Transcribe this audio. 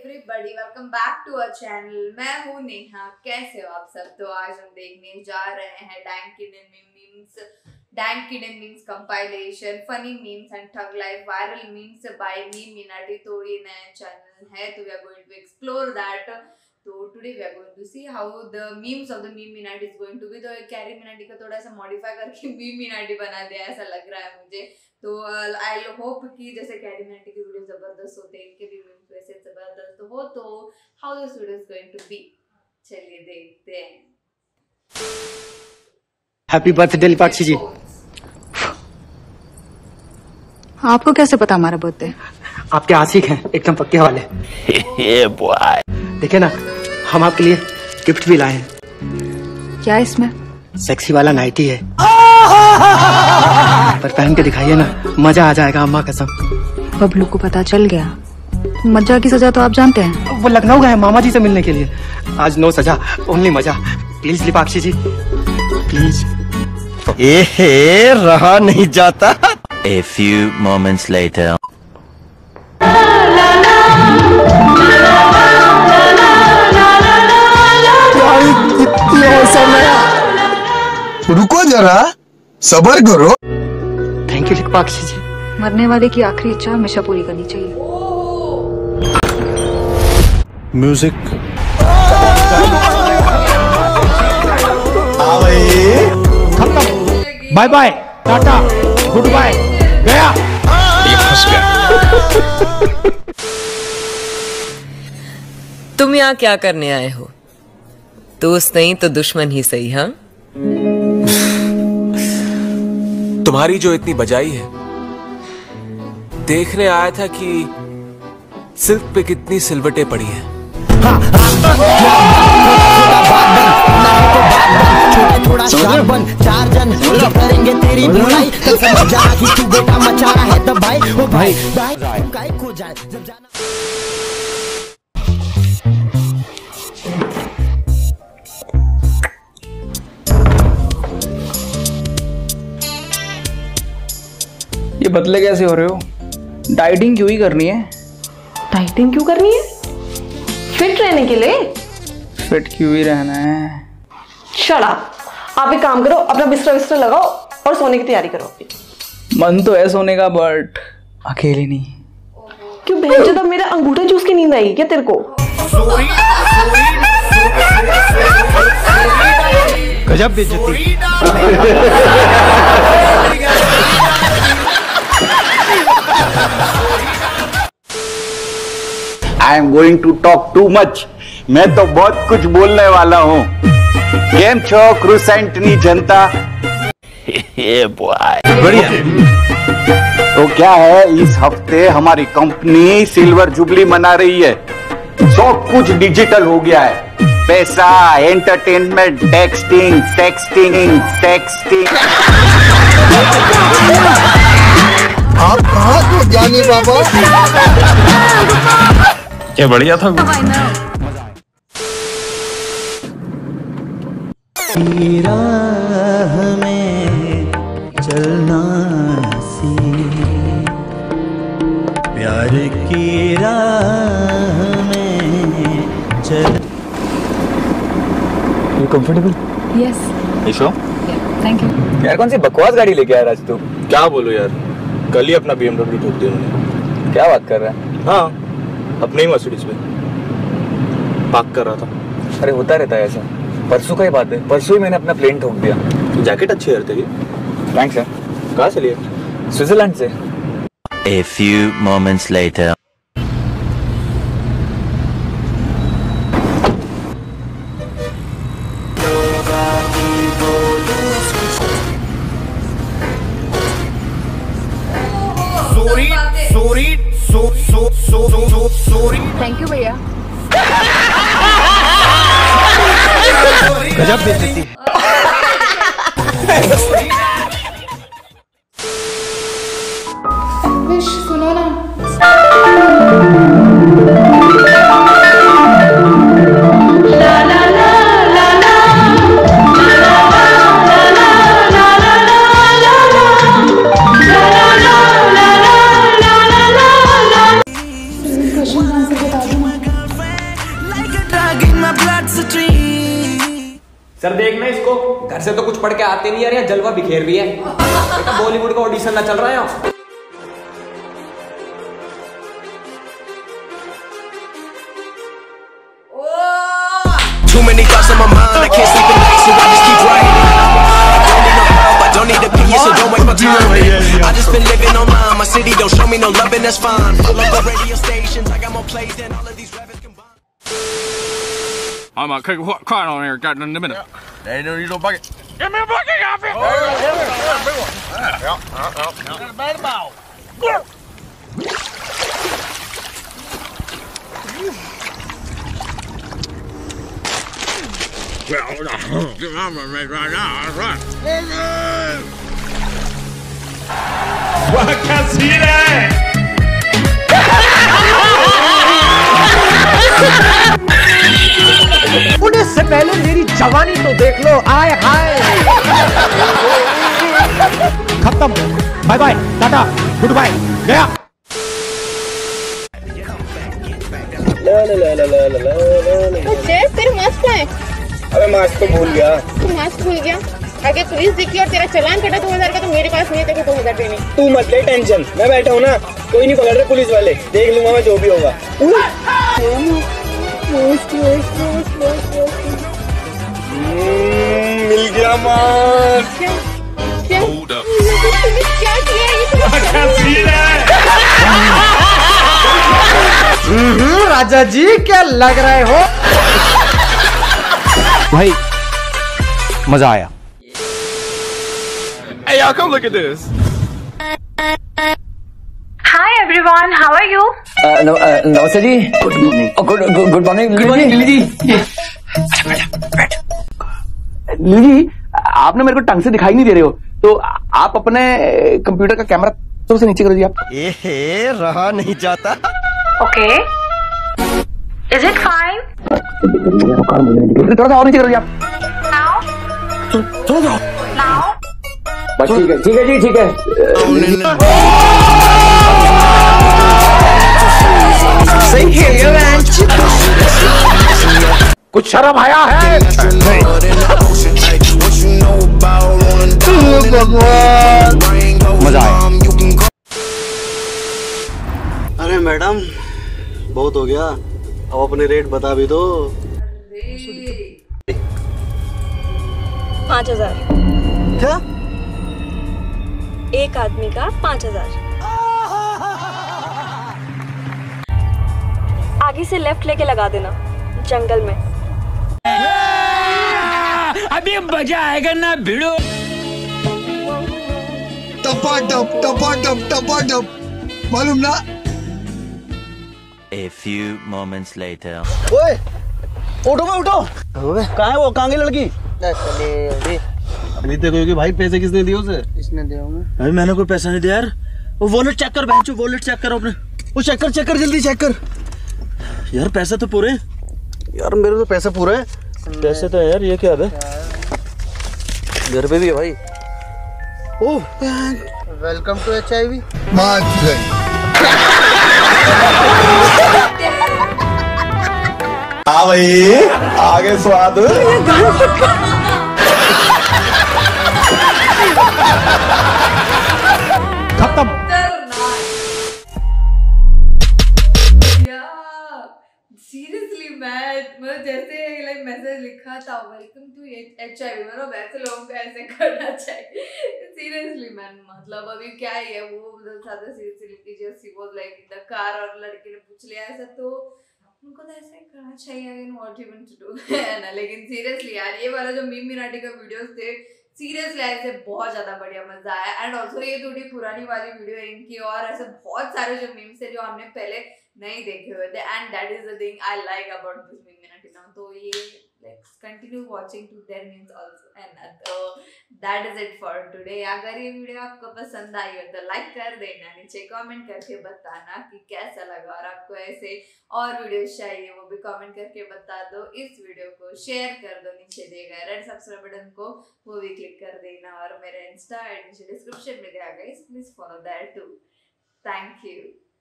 Everybody, welcome back to our channel. मैं हूँ नेहा। कैसे हो आप सब? तो आज हम देखने जा रहे हैं डैंक किडन memes compilation, funny memes and thug life viral memes by meme Minati. तो ये नया चैनल है, तो we are going to explore that. तो today we are going to see how the memes of the meme Minati is going to be. तो carry Minati का थोड़ा सा मॉडिफाई करके मीम मिनाटी बना दिया, ऐसा लग रहा है मुझे। तो आई होप कि जैसे कैरी मिनाटी की वीडियो जबरदस्त होते हैं, इनके भी मीम्स वैसे जबरदस्त हो। तो how this video is going to be, चलिए देखते हैं। Happy birthday Lipakshi ji. आपको कैसे पता हमारा बर्थडे? आपके आशिक हैं, एकदम पक्के वाले। देखिए ना, हम आपके लिए गिफ्ट भी लाए हैं। क्या इसमें? सेक्सी वाला नाइटी है, पर पहन के दिखाइए ना, मजा आ जाएगा अम्मा कसम। बबलू को पता चल गया। मजा की सजा तो आप जानते हैं। वो लखनऊ गए मामा जी से मिलने के लिए। आज नो सजा, ओनली मजा। Please Lipakshi ji, please. रहा नहीं जाता। A few moments later. रुको जरा, सब्र करो। Thank you Lipakshi ji. मरने वाले की आखिरी इच्छा हमेशा पूरी करनी चाहिए। Music. Bye bye, tata, good bye, गया। ये फंस गया। तुम यहाँ क्या करने आए हो? दोस्त नहीं तो दुश्मन ही सही। हाँ, तुम्हारी जो इतनी बजाई है, देखने आया था कि सिल्क पे कितनी सिलवटें पड़ी हैं। चार जन करेंगे तेरी बुराई, कल समझ जाना कि तू बेटा मचा रहा है। तब भाई ओ भाई भाई खो जाए जब जाना। ये बदले कैसे हो रहे हो? डाइटिंग क्यों ही करनी है? डाइटिंग क्यों करनी है? फिट रहने के लिए। फिट क्यों ही रहना है? Shut up. आप एक काम करो, अपना बिस्तर विस्तर लगाओ और सोने की तैयारी करो। मन तो है सोने का, बट अकेले नहीं। क्यों भेजो? तब मेरा अंगूठा चूस के नींद आएगी क्या तेरे को? गजब बेइज्जती। I am going to talk too much. मैं तो बहुत कुछ बोलने वाला हूँ। केम छो क्रूसेंटनी जनता? बढ़िया। तो क्या है, इस हफ्ते हमारी कंपनी सिल्वर जुबली मना रही है। सब कुछ डिजिटल हो गया है। पैसा, एंटरटेनमेंट, टेक्सटिंग, सेक्सटिंग। आप कहाँ थे ज्ञानी बाबा? क्या बढ़िया था। राह में चलना प्यार की राह में चल। You comfortable? यस। ये शो? Thank you. यार कौन सी बकवास गाड़ी लेके आया आज तू? क्या बोलो यार, कल ही अपना BMW ठोक दिया उन्होंने। क्या बात कर रहा है? हाँ, अपने ही मर्सिडीज पे पार्क कर रहा था। अरे होता रहता है ऐसा। परसों का ही बात है, परसों ही मैंने अपना प्लेन ठोक दिया। जैकेट अच्छी है तेरी। थैंक्स यार। कहाँ से लिए? स्विट्जरलैंड से। A few moments later. Thank you भैया। गजब बेइज्जती। विश सुनो ना। क्वेश्चन आंसर बता दो ना। सर देखना इसको, घर से तो कुछ पढ़ के आते नहीं यार, यहाँ जलवा बिखेर रही है। बेटा बॉलीवुड का ऑडिशन ना चल रहा है यहाँ। Too many thoughts on my mind, I can't sleep at night, so I just keep writing. I don't need no help, I don't need opinions, so don't waste my time. I just been living online, my city don't show me no love and that's fine. Full up the radio stations, I got more plays than all of these rappers combined. I'm gonna cook a card on here, got in a minute. Hey, no, you don't bucket. Give me a bucket, off it! उन्हें से पहले मेरी जवानी तो देख लो, आए hi. खत्म, bye bye, tata, good bye, गया। तेरे मास्क कहाँ है? अबे मास्क तो भूल गया। तू मास्क भूल गया? आगे पुलिस दिखी और तेरा चालान कटा 2000 का, तो मेरे पास नहीं, तेरे को 2000 देने। तू मत ले टेंशन, मैं बैठा हूँ ना, कोई नहीं पकड़ रहे पुलिस वाले, देख लूंगा मैं जो भी होगा। मिल गया मास्क। क्या राजा जी क्या लग रहे हो? भाई मजा आया। Hey y'all, come look at this. Hi everyone, how are you? नमस्ते जी। Good morning Lily ji. Lily ji, आपने मेरे को ढंग से दिखाई नहीं दे रहे हो, तो आप अपने कंप्यूटर का कैमरा थोड़ा सा नीचे कर दीजिए आप। ए रहा नहीं जाता। Okay. Is it fine? थोड़ा सा और नीचे कर दीजिए आप। Now? Now? बस ठीक है जी, ठीक है। कुछ शर्म आया है? मजा आया। अरे मैडम बहुत हो गया, अब अपने रेट बता भी दो। 5000। क्या? एक आदमी का 5000। आगे से लेफ्ट लेके लगा देना, जंगल में। अभी मजा आएगा ना भिड़ो। टपा मालूम ना। A few moments later. ओए उठो भाई उठो। कहाँ है वो कांगी लड़की? अभी देखो कि भाई पैसे किसने दिए उसे? इसने दिया होंगे। अभी मैंने कोई पैसा नहीं दिया यार। वो वॉलेट चेक कर बहनचोद, वॉलेट चेक करो अपने। वो चेक कर जल्दी चेक कर। यार पैसा तो पूरे यार, मेरे तो पैसे पूरे हैं। पैसे तो यार, ये क्या है? घर पे भी है भाई। Oh welcome to HIV। हाँ भाई आगे स्वाद। खत्म। सीरियसली मैं जैसे लाइक मैसेज लिखा था वेलकम टू HIV, मतलब ऐसे लोगों को ऐसे करना चाहिए। सीरियसली मैन, मतलब अभी क्या ही है, वो ज्यादा सीरियसली जस्ट ही was like in the car और लड़के ने पूछ लिया ऐसा, तो उनको तो ऐसा ही करना चाहिए। Again what you want to do है ना। लेकिन सीरियसली यार ये वाला जो मीम मिनाटी का वीडियोस थे, सीरियसली ऐसे बहुत ज्यादा बढ़िया मजा आया। एंड ऑल्सो ये थोड़ी पुरानी वाली वीडियो है इनकी, और ऐसे बहुत सारे जो मीम्स है जो हमने पहले नहीं देखे हुए थे, and that is the thing I like about this meme Minati now. तो ये like continue watching to their memes also, and that is it for today. अगर ये वीडियो आपको पसंद आई हो तो लाइक कर देना, नीचे कमेंट करके बताना कि कैसा लगा, और आपको ऐसे और वीडियो चाहिए वो भी कमेंट करके बता दो। इस वीडियो को शेयर कर दो, नीचे दिए गए रेड सब्सक्राइब बटन को वो भी क्लिक कर देना, और मेरा इंस्टा नीचे डिस्क्रिप्शन में दिया गया, please follow that too. Thank you.